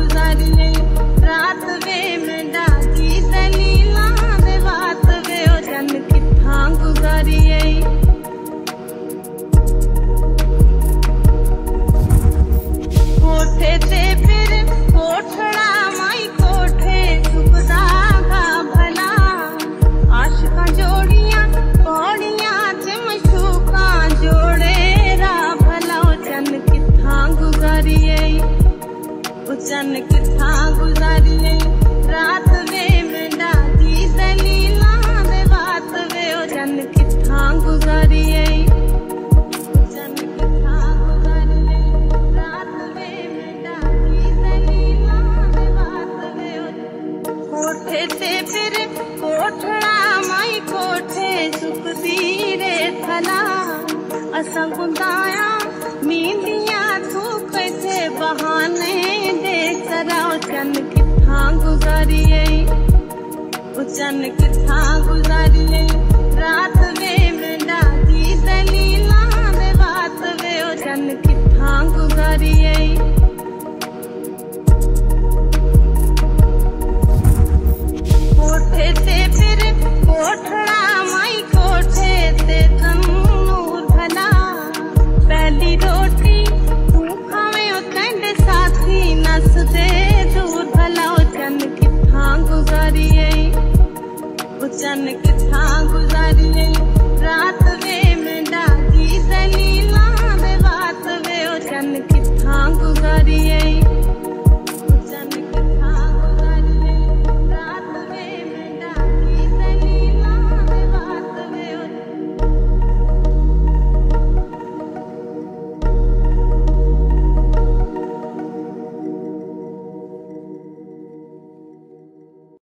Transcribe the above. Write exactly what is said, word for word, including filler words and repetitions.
गुजारिए रात वे में डाकी दलीला दे बात वे ओ जन किथा गुजारिए कोठे ते फिर कोठड़ा माई कोठे सुखदा गा भला आशिका जोड़ियां पौड़ियां च मशूका जोड़े रा भला ओ जन किथा गुजारिए ओ जन किथा गुजारिए रात वे में डाकी दलीला दे बात वे ओ जन किथा गुजारिए जन किथा गुजारिए रात वे में डाकी दलीला दे बात वे ओ कोठे ते फिर कोठड़ा माई कोठे सुखदी रे थला असां गुंदाया मींदियां तू कैसे बहाने दे करा ओ जन किथा गुजारिए ओ जन किथा गुजारिए रात वे में डाकी दलीला दे बात वे ओ जन किथा गुजारिए।